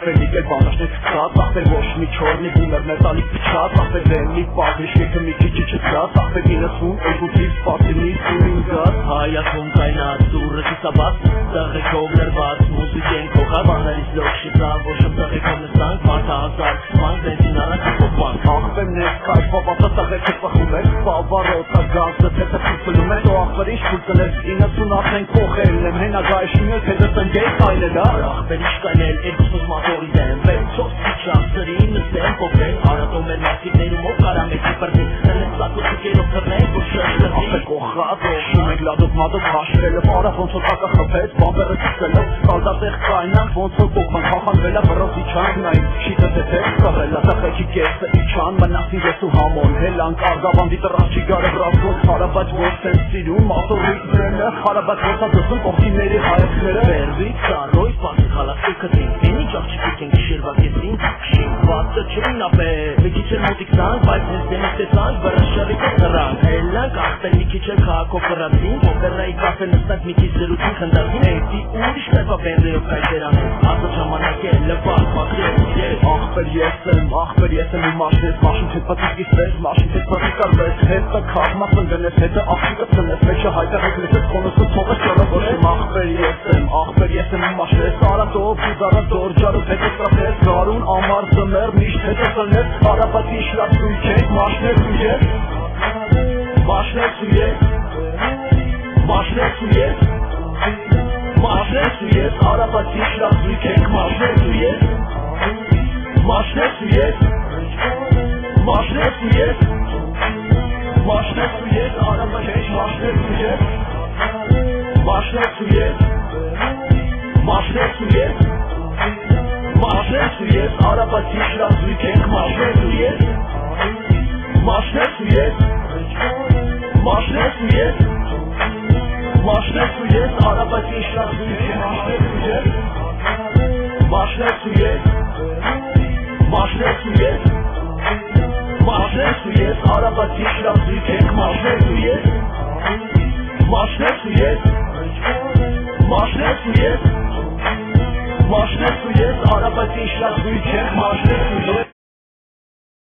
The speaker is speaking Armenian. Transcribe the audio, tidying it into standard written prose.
Ախպելիկ էլ բանաշնեց կծած, ախպել ոչ մի չորնի բումեր մեզալի պիչած, ախպել վենի պաղրիշ եքը մի քիչ չծած, ախպել 90 էգուտիվ սպասինի սունին գած, հայացում կայնած դուրը չիսաբաց, տղեկով ներված, մուզիկեն կողար, բաներից լող շիզան, ոչ եմ տղեկով նստանք, մարդա հազար, ման բենզին արանք կոպան, ախպել նես կայր, պապատա տղեկը պխում էր, բավարոտ ագազը թեթը պուպլում էր, ու ախպել ինչ պուլկներ, 90 արդեն կողել եմ, հենագայշին էլ թեթը տնգեյ կայնել, ախպել ինչ կայնել, երկուսոս մատորի դեմ, վեցով սիչասրի նստեմ պոպել, արատում էր մասիկներում ով կարամեկի պրդին, նենց սակու չկերով թրնենք, որ շեշտրդի, ախպել կողատ, շում ենք լադոտ մադոտ հաշվելը, պարա ոնց որ տակա խպեց, բամբերը ծիսելով, կալդատեղ կայնանք, ոնց որ կողման խախանվելա, բրոս իչանք նային, շիտը թեթեր կղելա, տղեկի կեսը իչան, մնասին ես ու համոն, հելանք արգավանդի տրախ չի գարը բրասոց, հարաբաց ոնց են սիրում, մատորիկները, հարաբաց ոնց ադսում կողքիների հայեցները, վերվից սարոյ, պասի խալասի կտին, ենի ճաղջիկիկ ենք շիրվակեցին, շինվածը չին ապե, մի քիչ էլ մոտիկնանք, բայց հենց դենից տեսանք, բրաշարի կտրանք, հելանք ախպել մի քիչ էլ քաղաքով կրացին, օպերայի կաֆե նստանք մի քիչ զրուցին խնդացին, էյտի ուրիշ մեպա բենրեով կայտերանին, ասա ժամանակ է լպակ, մաքրել, ես, ախպել ես եմ իմ մաշնես, մաշին թետ պատիսկիս վես, մաշին թետ պատիսկար վես, հետը կաղմա ծնվենես, հետը աղջիկը ծնես, մեջը հայտարեք լեսես, կոնոսը ծողես ճարավորեմ, ախպել ես եմ իմ մաշնես, արատով, ուզարատոր, ջարով հետը սրախես, գարուն, ամար, զմեր, միշտ հետը ծնես, արապատի շլապ սույք ես, մաշնես ու ես, մաշնես ու ես, մաշնես ու ես, մաշնես ու ես, արապատի շլապ սույք ենք, մաշնես ու ես, մաշնես ու ես, մաշնես ու ես, մաշնես ու ես, արապատի մաշնես ու ես, մաշնես ու ես, մաշնես ու ես, մաշնես ու ես, արապատի շլապ սույք ենք, մաշնես ու ես, մաշնես ու ես, մաշնես ու ես, մաշնես ու ես, արապատի շլապ սույք ենք, մաշնես ու ես, մաշնես ու ես, մաշնես ու ես, արապատի շլապ սույք ենք, մաշնես ու ես, մաշնես ու ես, մաշնես ու ես, մաշնես ու ես, արապատի շլապ սույք ենք, մաշնես ու ես